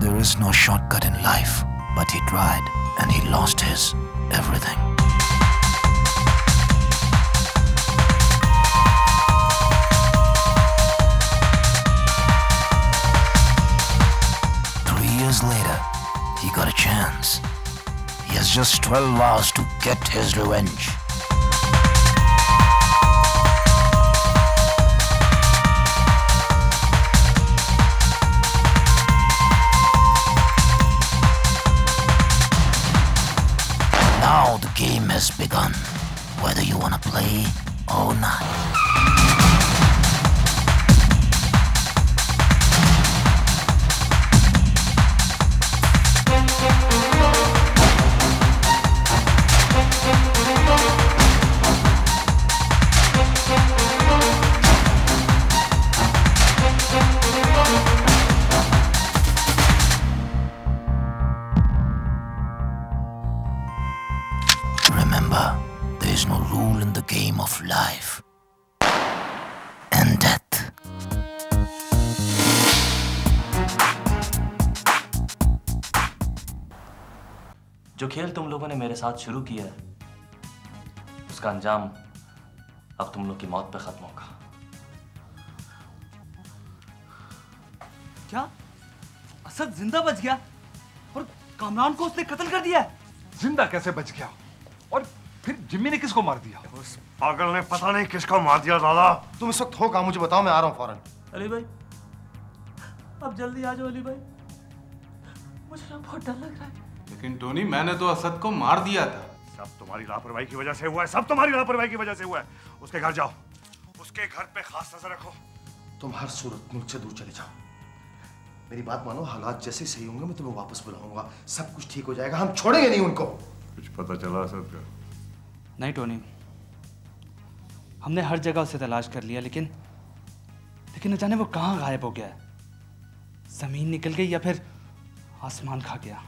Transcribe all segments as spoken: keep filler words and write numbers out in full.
There is no shortcut in life, but he tried and he lost his everything. Three years later, he got a chance. He has just twelve hours to get his revenge. Now the game has begun, whether you want to play or not. Remember, there is no rule in the game of life and death. जो खेल तुम लोगों ने मेरे साथ शुरू किया है, उसका अंजाम अब तुम लोग की मौत पे खत्म होगा। क्या? असद जिंदा बच गया और कामरान को उसने कत्ल कर दिया? जिंदा कैसे बच गया? और फिर जिम्मी ने किसको मार दिया? उस पागल ने पता नहीं किसको मार दिया। दादा तुम इस वक्त हो कहाँ? मुझे बताओ, मैं आ रहा हूँ फौरन। अली भाई, अब जल्दी आ जाओ अली भाई, मुझे ना बहुत डर लग रहा है। लेकिन टोनी, मैंने तो असद को मार दिया था। सब तुम्हारी लापरवाही की वजह से हुआ है, सब तुम्हारी लापरवाही की वजह से हुआ है। उसके घर जाओ, उसके घर पे खास नजर रखो। तुम हर सूरत मुझसे दूर चले जाओ। मेरी बात मानो, हालात जैसे सही होंगे मैं तुम्हें वापस बुलाऊंगा। सब कुछ ठीक हो जाएगा, हम छोड़ेंगे नहीं उनको। कुछ पता चला असद का? नहीं टोनी, हमने हर जगह उसे तलाश कर लिया, लेकिन लेकिन न जाने वो कहाँ गायब हो गया है। जमीन निकल गई या फिर आसमान खा गया।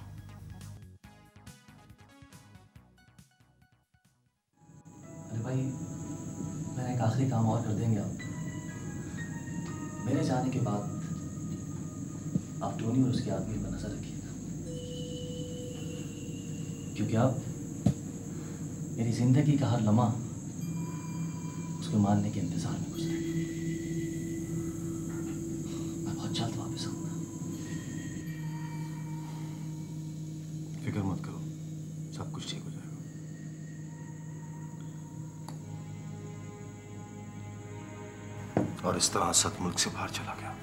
अरे भाई, मैंने एक आखिरी काम और कर देंगे आप। मेरे जाने के बाद आप टोनी और उसके आदमी पर नजर रखिएगा, क्योंकि आप मेरी जिंदगी का हर लम्हा उसको मारने के इंतजार में गुजरा। मैं बहुत जल्द वापस आऊंगा। फिक्र मत करो, सब कुछ ठीक हो जाएगा। और इस तरह असद मुल्क से बाहर चला गया।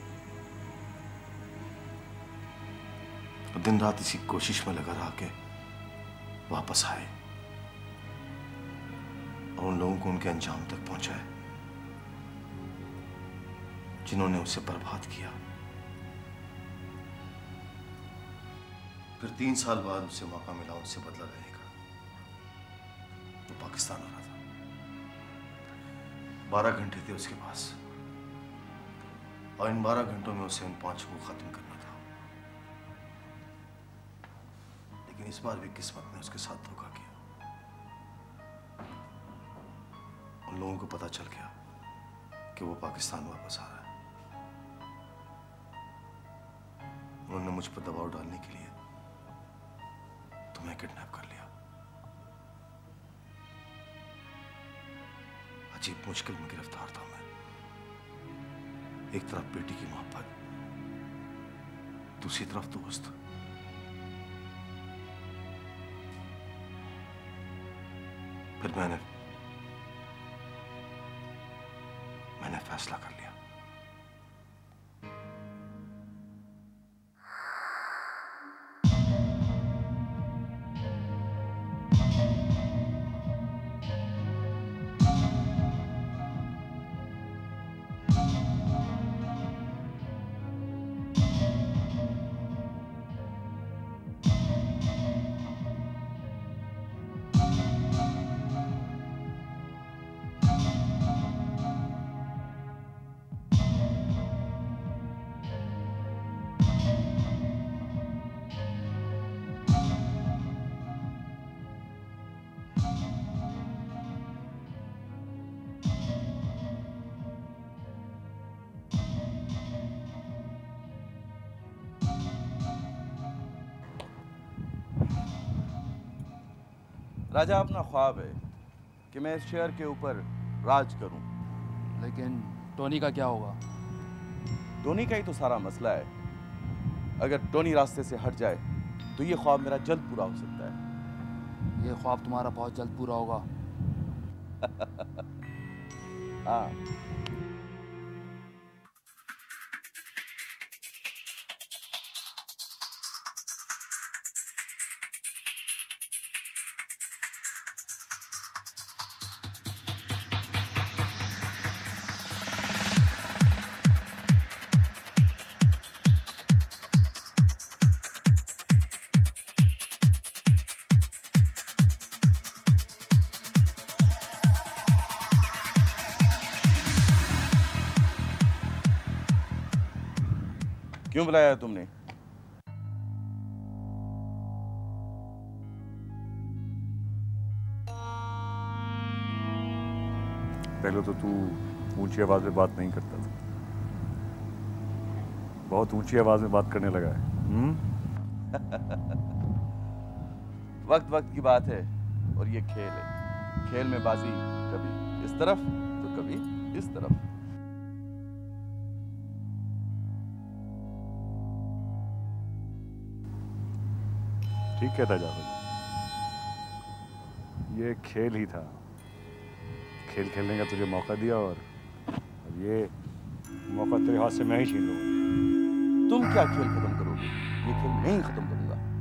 और दिन रात इसी कोशिश में लगा रहा कि वापस आए और उन लोगों को उनके अंजाम तक पहुंचाए जिन्होंने उसे बर्बाद किया। फिर तीन साल बाद उसे मौका मिला उनसे बदला लेने का। वो पाकिस्तान आ रहा था। बारह घंटे थे उसके पास और इन बारह घंटों में उसे उन पांचों को खत्म करना था। लेकिन इस बार भी किस्मत ने उसके साथ धोखा किया। उन लोगों को पता चल गया कि वो पाकिस्तान वापस आ रहा है। उन्होंने मुझ पर दबाव डालने के लिए तुम्हें किडनैप कर लिया। अजीब मुश्किल में गिरफ्तार था मैं। एक तरफ बेटी की मोहब्बत, दूसरी तरफ दोस्त। फिर मैंने मैंने फैसला कर लिया। राजा अपना ख्वाब है कि मैं इस शहर के ऊपर राज करूं। लेकिन टोनी का क्या होगा? टोनी का ही तो सारा मसला है। अगर टोनी रास्ते से हट जाए तो ये ख्वाब मेरा जल्द पूरा हो सकता है। ये ख्वाब तुम्हारा बहुत जल्द पूरा होगा। हाँ। क्यों बुलाया तुमने? पहले तो तू ऊंची आवाज में बात नहीं करता था, बहुत ऊंची आवाज में बात करने लगा है। हम्म? वक्त वक्त की बात है और ये खेल है। खेल में बाजी कभी इस तरफ तो कभी इस तरफ। ठीक कहता जावेद, ये खेल ही था। खेल खेलने का तुझे मौका दिया और अब ये मौका तेरे हाथ से मैं ही छीन लूंगा। तुम क्या खेल खत्म करोगे? ये खेल मैं ही खत्म करूंगा।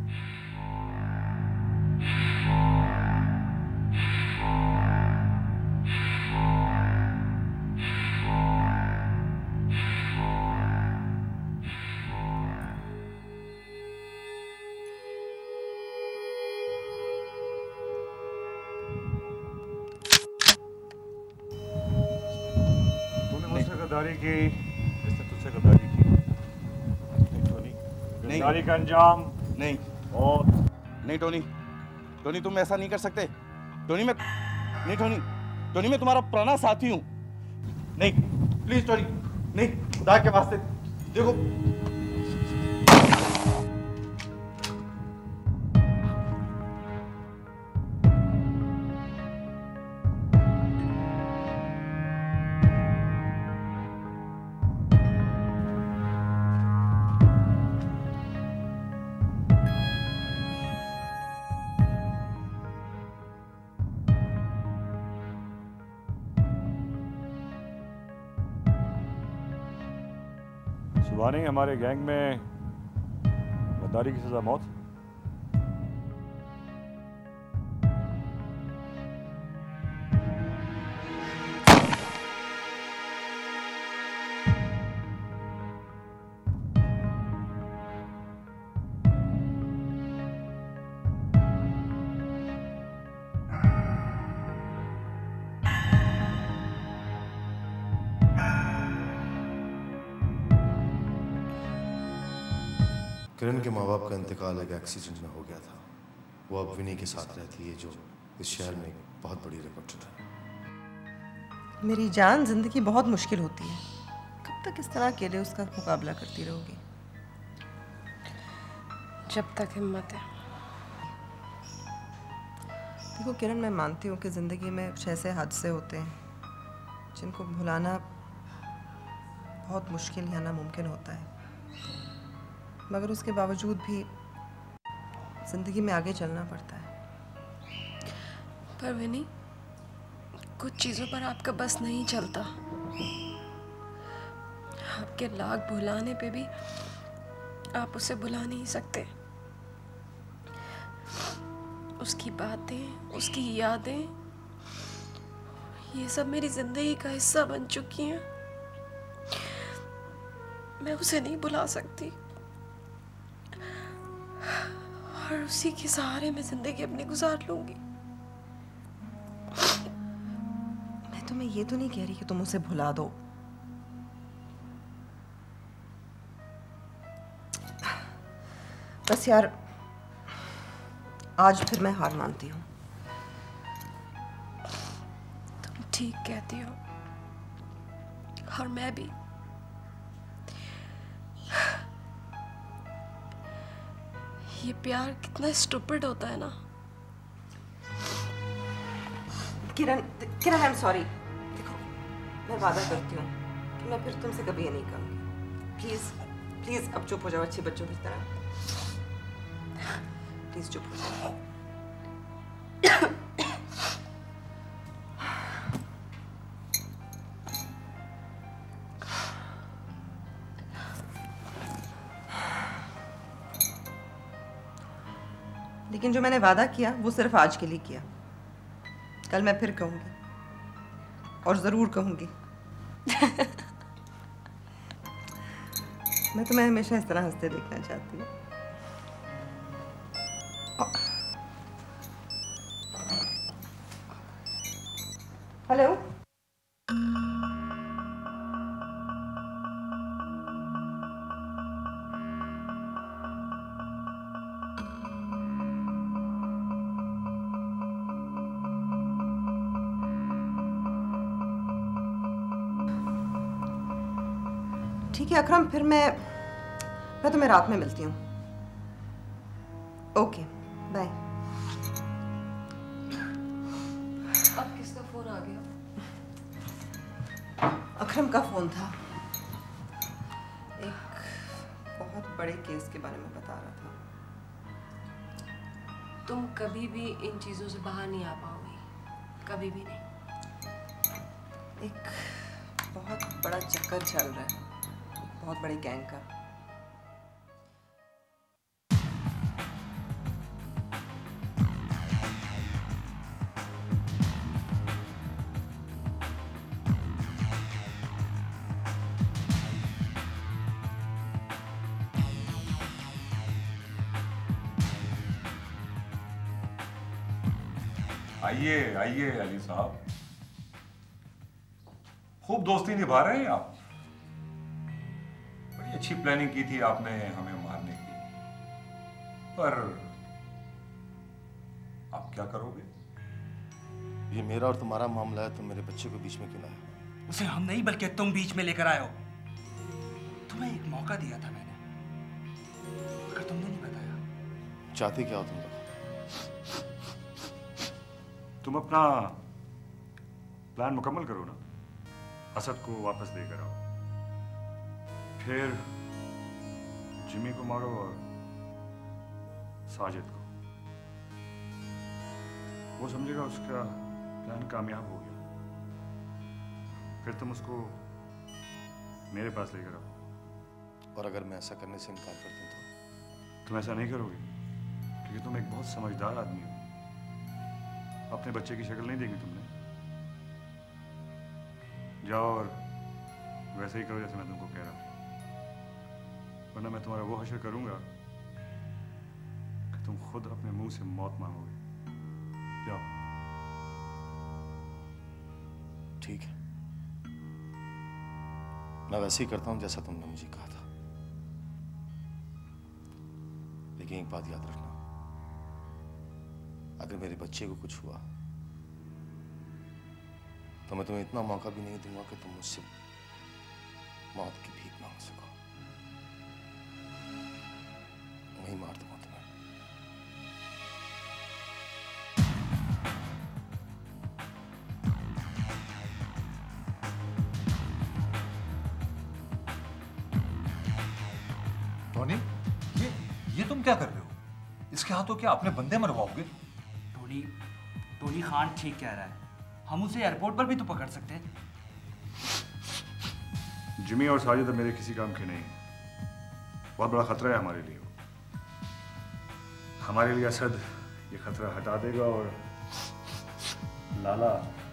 गद्दारी की, इसने तुझसे गद्दारी की। नहीं टोनी, गद्दारी का अंजाम नहीं। और नहीं टोनी, टोनी तुम ऐसा नहीं कर सकते। टोनी मैं नहीं टोनी, टोनी मैं तुम्हारा पुराना साथी हूँ। नहीं प्लीज टोनी, नहीं खुदा के वास्ते देखो। सुबह नहीं हमारे गैंग में गद्दारी की सजा मौत। किरण के माँ बाप का इंतकाल एक एक्सीडेंट में हो गया था। वो अब विनी के साथ रहती है, जो इस शहर में एक बहुत बड़ी रिपोर्टर है। मेरी जान, जिंदगी बहुत मुश्किल होती है। कब तक इस तरह अकेले उसका मुकाबला करती रहोगी? जब तक हिम्मत है। देखो किरण, मैं मानती हूँ कि ज़िंदगी में कुछ ऐसे हादसे होते हैं जिनको भुलाना बहुत मुश्किल या नामुमकिन होता है, मगर उसके बावजूद भी जिंदगी में आगे चलना पड़ता है। पर विनी, कुछ चीज़ों पर आपका बस नहीं चलता। आपके लाख भुलाने पे भी आप उसे भुला नहीं सकते। उसकी बातें, उसकी यादें, ये सब मेरी जिंदगी का हिस्सा बन चुकी हैं। मैं उसे नहीं भुला सकती और उसी के सहारे मैं जिंदगी अपनी गुजार लूंगी। मैं तुम्हें ये तो नहीं कह रही कि तुम उसे भुला दो, बस यार आज फिर मैं हार मानती हूँ। तुम ठीक कहती हो और मैं भी। ये प्यार कितना स्टूपिड होता है ना। Kiran Kiran I am sorry. देखो मैं वादा करती हूँ कि मैं फिर तुमसे कभी ये नहीं कहूँगी। प्लीज प्लीज अब चुप हो जाओ अच्छे बच्चों की तरह। प्लीज चुप हो जाओ। लेकिन जो मैंने वादा किया वो सिर्फ आज के लिए किया। कल मैं फिर कहूंगी और जरूर कहूंगी। मैं तुम्हें हमेशा इस तरह हंसते देखना चाहती हूँ। हेलो ठीक है अकरम, फिर मैं मैं तुम्हें रात में मिलती हूँ। Okay bye. अब किसका फोन आ गया? अकरम का फोन था। एक बहुत बड़े केस के बारे में बता रहा था। तुम कभी भी इन चीजों से बाहर नहीं आ पाओगी, कभी भी नहीं। एक बहुत बड़ा चक्कर चल रहा है, बहुत बड़े गैंग का। आइए आइए अली साहब, खूब दोस्ती निभा रहे हैं आप। बड़ी अच्छी प्लानिंग की थी आपने हमें मारने की, पर आप क्या करोगे? ये मेरा और तुम्हारा मामला है, तुम मेरे बच्चे को बीच में क्यों लाए? उसे हम नहीं बल्कि तुम बीच में लेकर आए हो। तुम्हें एक मौका दिया था मैंने, अगर तुमने नहीं बताया। चाहते क्या हो तुम लोग? तुम अपना प्लान मुकम्मल करो ना, असद को वापस लेकर आओ, फिर जिमी को मारो और साजिद को। वो समझेगा उसका प्लान कामयाब हो गया, फिर तुम उसको मेरे पास लेकर आओ। और अगर मैं ऐसा करने से इनकार कर दूं तो? तुम ऐसा नहीं करोगे क्योंकि तुम एक बहुत समझदार आदमी हो। अपने बच्चे की शक्ल नहीं देखी तुमने। जाओ और वैसे ही करो जैसे मैं तुमको कह रहा हूं, वरना मैं तुम्हारा वो हश्र करूंगा कि तुम खुद अपने मुंह से मौत मांगोगे। जाओ। ठीक है, मैं वैसे ही करता हूं जैसा तुमने मुझे कहा था। लेकिन एक बात याद रखना, अगर मेरे बच्चे को कुछ हुआ तो मैं तुम्हें इतना मौका भी नहीं दूंगा कि तुम मुझसे मौत की भीख मांग सको। वहीं मार दूंगा तुम्हें। टोनी, ये ये तुम क्या कर रहे हो? इसके हाथों क्या अपने बंदे मरवाओगे? टोनी टोनी खान ठीक कह रहा है, हम उसे एयरपोर्ट पर भी तो पकड़ सकते हैं। जिमी और साजिद अब मेरे किसी काम के नहीं, बहुत बड़ा खतरा है हमारे लिए। हमारे लिए असद ये खतरा हटा देगा और लाला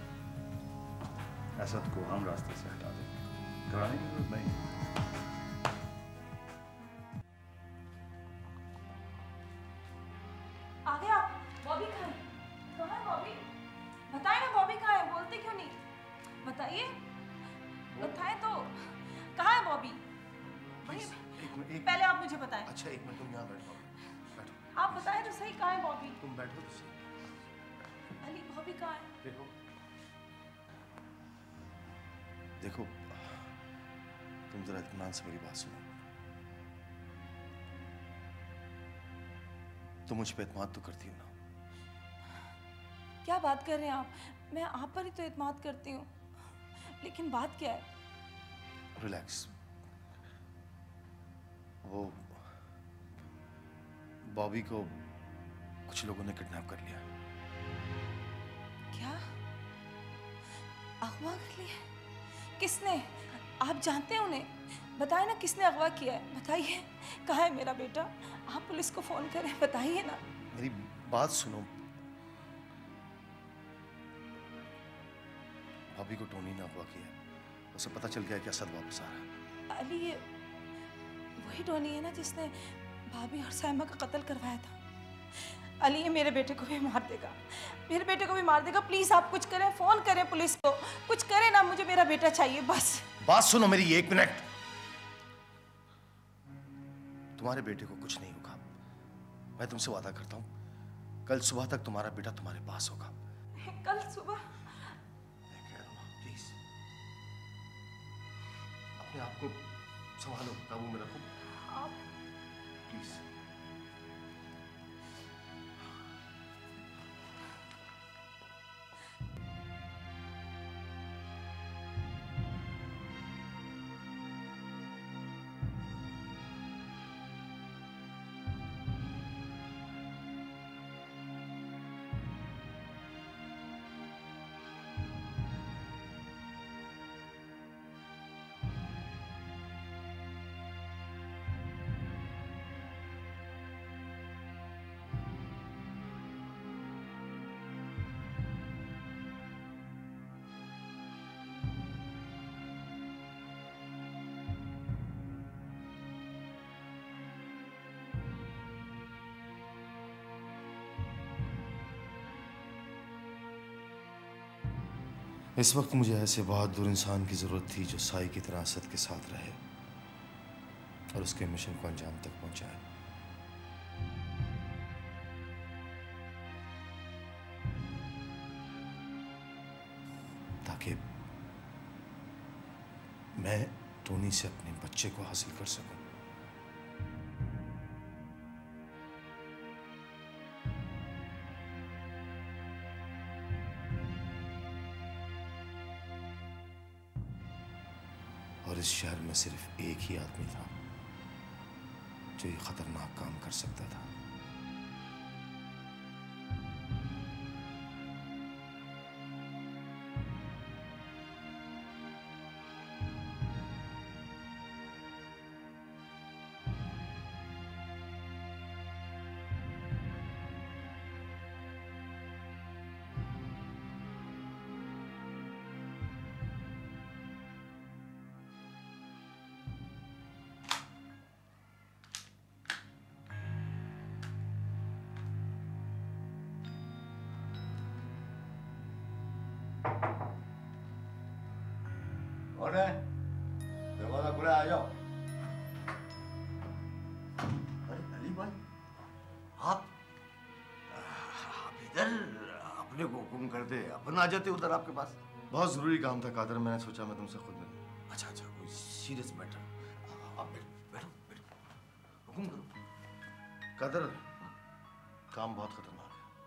असद को हम रास्ते से हटा देगा। घबराने की जरूरत नहीं। आ गया बॉबी कहाँ है? कहाँ है बॉबी? बताए ना बॉबी कहाँ है, बोलते क्यों नहीं? बताइए, बताए तो। कहाँ है बॉबी? वहीं पहले आप मुझे बताएं। अच्छा एक मिनट, तुम यहाँ बैठो। बैठो। आप बताएं तो सही, कहाँ है बॉबी? तुम बैठो तो सही। अली बॉबी कहाँ है? देखो देखो तुम जरा इत्मीनान से मेरी बात सुनो। तुम मुझ पे एतमाद तो करती हो ना? क्या बात कर रहे हैं आप? मैं आप पर ही तो एतमाद करती हूँ, लेकिन बात क्या है? रिलैक्स। वो बॉबी को कुछ लोगों ने किडनैप कर लिया। क्या? अगवा कर लिया? किसने? आप जानते हैं उन्हें? बताए ना किसने अगवा किया है, बताइए। कहाँ है मेरा बेटा? आप पुलिस को फोन करें, बताइए ना। मेरी बात सुनो। भाभी को टोनी ने अगवा किया। उसे पता चल गया कि असद वापस आ रहा है। अली, ये वही टोनी है ना जिसने भाभी और साइमा का कत्ल करवाया था? अली, ये मेरे बेटे को भी मार देगा, मेरे बेटे को भी मार देगा। प्लीज आप कुछ करें, फोन करें पुलिस को, कुछ करें ना, मुझे मेरा बेटा चाहिए बस। बात सुनो मेरी एक मिनट। तुम्हारे बेटे को कुछ नहीं होगा। मैं तुमसे वादा करता हूं, कल सुबह तक तुम्हारा बेटा तुम्हारे पास होगा। कल सुबह? प्लीज अपने आप को संभालो, काबू में रखो। आप प्लीज। इस वक्त मुझे ऐसे बहादुर इंसान की जरूरत थी जो साई की तरह असद के साथ रहे और उसके मिशन को अंजाम तक पहुंचाए। ताकि मैं टोनी से अपने बच्चे को हासिल कर सकूं। और इस शहर में सिर्फ एक ही आदमी था जो ये खतरनाक काम कर सकता था। कौन है? दरवाजा खुला, आ जाओ। अरे अली भाई, आप आप इधर अपने को हुक्म करते, अपन आ जाते उधर आपके पास। बहुत जरूरी काम था कादर, मैंने सोचा मैं तुमसे खुद मिलूं। अच्छा अच्छा, कोई सीरियस मैटर? आप बैठो बैठो बैठो, हुक्म करो। कादर, काम बहुत खतरनाक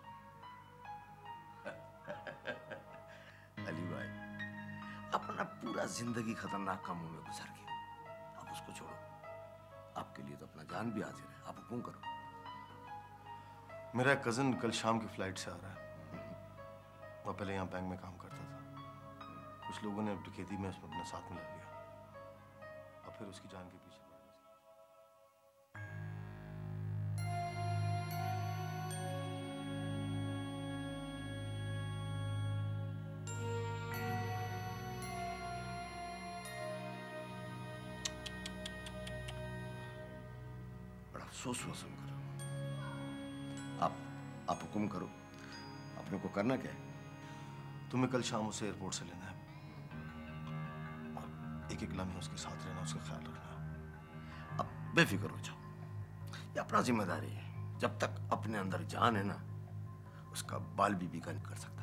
है। अली भाई, अपना पूरा जिंदगी खतरनाक कामों में गुजार गया, आप उसको छोड़ो। आपके लिए तो अपना जान भी हाजिर है, आप हुक्म करो। मेरा कजन कल शाम की फ्लाइट से आ रहा है। वो पहले यहाँ बैंक में काम करता था। कुछ लोगों ने डकैती में उसमें अपने साथ मिला लिया और फिर उसकी जान के पीछे पड़ गए। अफसोस मसूम करो। आप आप हुक्म करो, अपने को करना क्या है? तुम्हें कल शाम उसे एयरपोर्ट से लेना है और एक एक लम्हे उसके साथ रहना, उसका ख्याल रखना। अब बेफिक्र हो जाओ, ये अपना जिम्मेदारी है। जब तक अपने अंदर जान है ना, उसका बाल भी बीका नहीं कर सकता।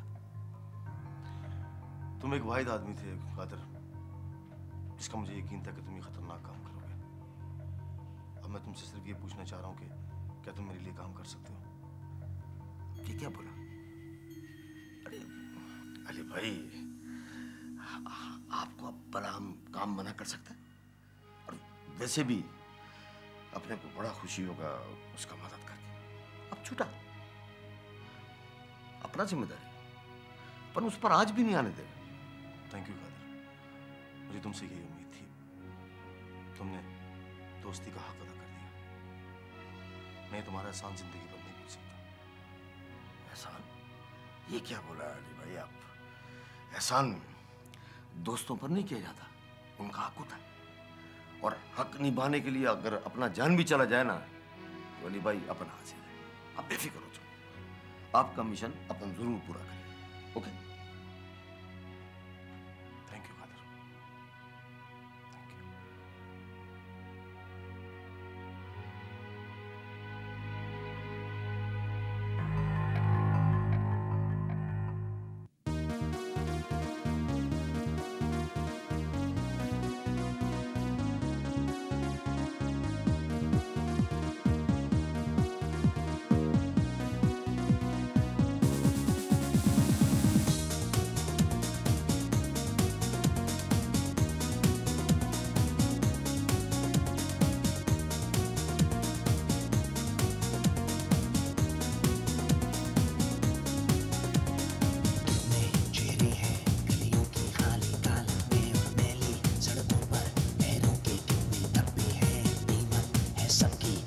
तुम एक वाहिद आदमी थे कादर, जिसका मुझे यकीन था कि तुम ये खतरनाक काम करोगे। अब मैं तुमसे सिर्फ ये पूछना चाह रहा हूँ कि क्या तुम मेरे लिए काम कर सकते हो? ये क्या बोला? अरे अली भाई, आपको अब भला हम काम मना कर सकते हैं? और वैसे भी अपने को बड़ा खुशी होगा उसका मदद करके। अब छूटा, अपना जिम्मेदारी, पर उस पर आज भी नहीं आने देगा। थैंक यू कादर, मुझे तुमसे यही उम्मीद थी। तुमने दोस्ती का हक अदा कर दिया। मैं तुम्हारा एहसान जिंदगी भर नहीं भूल सकता। एहसान? ये क्या बोला अली भाई आप? एहसान दोस्तों पर नहीं किया जाता, उनका हक होता है। और हक निभाने के लिए अगर अपना जान भी चला जाए ना, तो अली भाई अपन हाजिर है। आप बेफिक्र हो जाओ, आपका मिशन अपन जरूर पूरा करेंगे। ओके? Thank you Kadar. सबकी